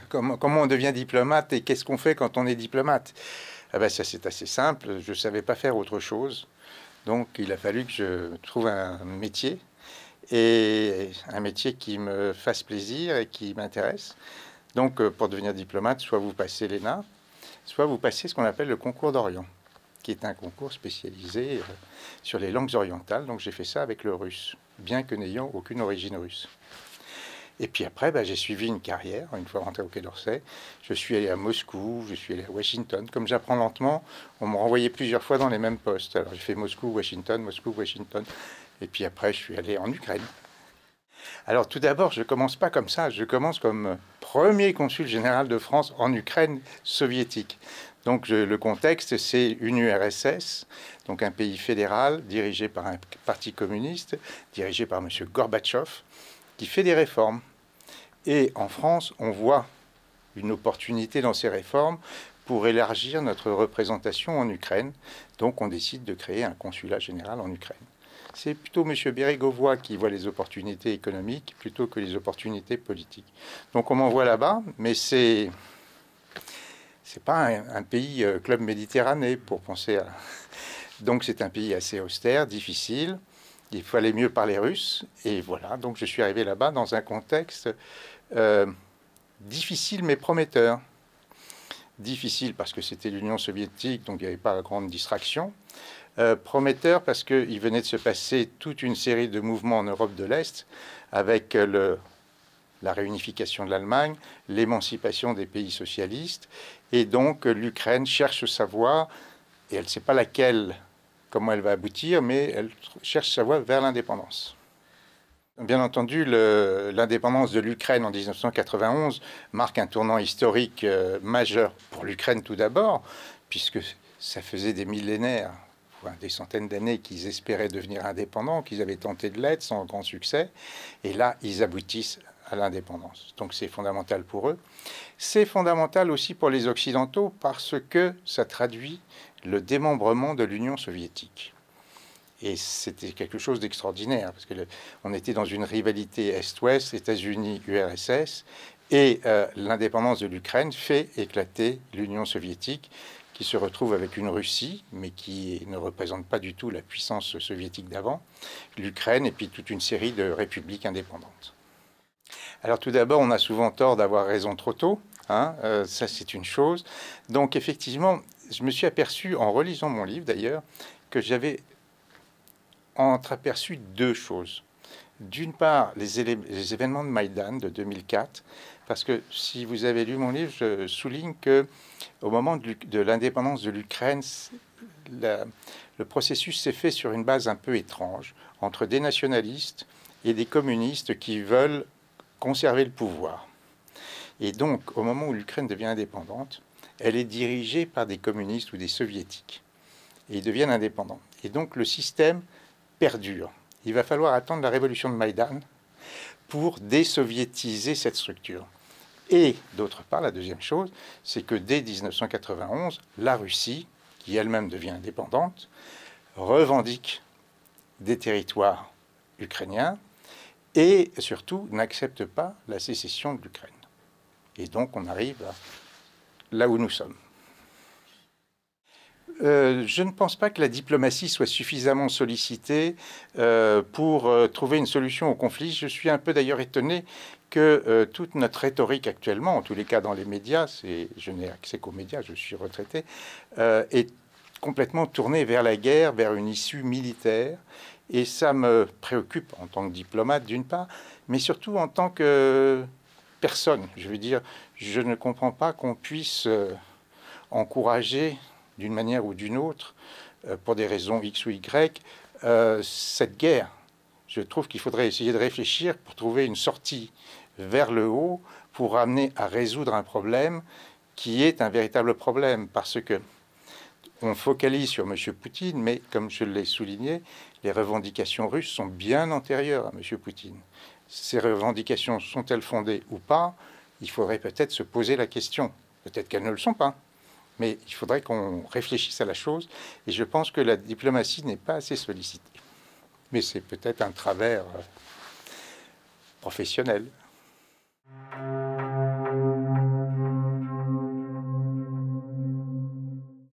comment on devient diplomate et qu'est-ce qu'on fait quand on est diplomate? Ah ben ça, c'est assez simple. Je ne savais pas faire autre chose. Donc, il a fallu que je trouve un métier, et un métier qui me fasse plaisir et qui m'intéresse. Donc, pour devenir diplomate, soit vous passez l'ENA, soit vous passez ce qu'on appelle le concours d'Orient, qui est un concours spécialisé sur les langues orientales. Donc, j'ai fait ça avec le russe, bien que n'ayant aucune origine russe. Et puis après, j'ai suivi une carrière. Une fois rentré au Quai d'Orsay, je suis allé à Moscou, je suis allé à Washington. Comme j'apprends lentement, on me renvoyait plusieurs fois dans les mêmes postes. Alors j'ai fait Moscou, Washington, Moscou, Washington. Et puis après, je suis allé en Ukraine. Alors tout d'abord, je ne commence pas comme ça. Je commence comme premier consul général de France en Ukraine soviétique. Donc le contexte, c'est une URSS, donc un pays fédéral dirigé par un parti communiste, dirigé par M. Gorbatchev, qui fait des réformes. Et en France, on voit une opportunité dans ces réformes pour élargir notre représentation en Ukraine. Donc on décide de créer un consulat général en Ukraine. C'est plutôt M. Bérégovoy qui voit les opportunités économiques plutôt que les opportunités politiques. Donc on m'envoie là-bas, mais c'est pas un pays club Méditerranée pour penser à... Donc c'est un pays assez austère, difficile. Il fallait mieux parler russe. Et voilà, donc je suis arrivé là-bas dans un contexte difficile mais prometteur. Difficile parce que c'était l'Union soviétique, donc il n'y avait pas grande distraction. Prometteur parce qu'il venait de se passer toute une série de mouvements en Europe de l'Est avec la réunification de l'Allemagne, l'émancipation des pays socialistes. Et donc l'Ukraine cherche sa voie, et elle ne sait pas laquelle, comment elle va aboutir, mais elle cherche sa voie vers l'indépendance. Bien entendu, l'indépendance de l'Ukraine en 1991 marque un tournant historique majeur pour l'Ukraine tout d'abord, puisque ça faisait des millénaires, des centaines d'années qu'ils espéraient devenir indépendants, qu'ils avaient tenté de l'être sans grand succès, et là, ils aboutissent à l'indépendance. Donc c'est fondamental pour eux. C'est fondamental aussi pour les Occidentaux parce que ça traduit le démembrement de l'Union soviétique. Et c'était quelque chose d'extraordinaire, parce qu'on était dans une rivalité Est-Ouest, États-Unis, URSS, et l'indépendance de l'Ukraine fait éclater l'Union soviétique, qui se retrouve avec une Russie, mais qui ne représente pas du tout la puissance soviétique d'avant, l'Ukraine, et puis toute une série de républiques indépendantes. Alors tout d'abord, on a souvent tort d'avoir raison trop tôt, hein, ça c'est une chose. Donc effectivement, je me suis aperçu, en relisant mon livre d'ailleurs, que j'avais entreaperçu deux choses. D'une part, les événements de Maïdan de 2004, parce que si vous avez lu mon livre, je souligne que au moment de l'indépendance de l'Ukraine, le processus s'est fait sur une base un peu étrange, entre des nationalistes et des communistes qui veulent conserver le pouvoir. Et donc, au moment où l'Ukraine devient indépendante, elle est dirigée par des communistes ou des soviétiques. Et ils deviennent indépendants. Et donc, le système perdure. Il va falloir attendre la révolution de Maïdan pour désoviétiser cette structure. Et d'autre part, la deuxième chose, c'est que dès 1991, la Russie, qui elle-même devient indépendante, revendique des territoires ukrainiens et surtout n'accepte pas la sécession de l'Ukraine. Et donc on arrive là où nous sommes. Je ne pense pas que la diplomatie soit suffisamment sollicitée pour trouver une solution au conflit. Je suis un peu d'ailleurs étonné que toute notre rhétorique actuellement, en tous les cas dans les médias, je n'ai accès qu'aux médias, je suis retraité, est complètement tournée vers la guerre, vers une issue militaire. Et ça me préoccupe en tant que diplomate d'une part, mais surtout en tant que personne. Je veux dire, je ne comprends pas qu'on puisse encourager d'une manière ou d'une autre, pour des raisons X ou Y, cette guerre. Je trouve qu'il faudrait essayer de réfléchir pour trouver une sortie vers le haut pour amener à résoudre un problème qui est un véritable problème. Parce que on focalise sur M. Poutine, mais comme je l'ai souligné, les revendications russes sont bien antérieures à M. Poutine. Ces revendications sont-elles fondées ou pas? Il faudrait peut-être se poser la question. Peut-être qu'elles ne le sont pas. Mais il faudrait qu'on réfléchisse à la chose. Et je pense que la diplomatie n'est pas assez sollicitée. Mais c'est peut-être un travers professionnel.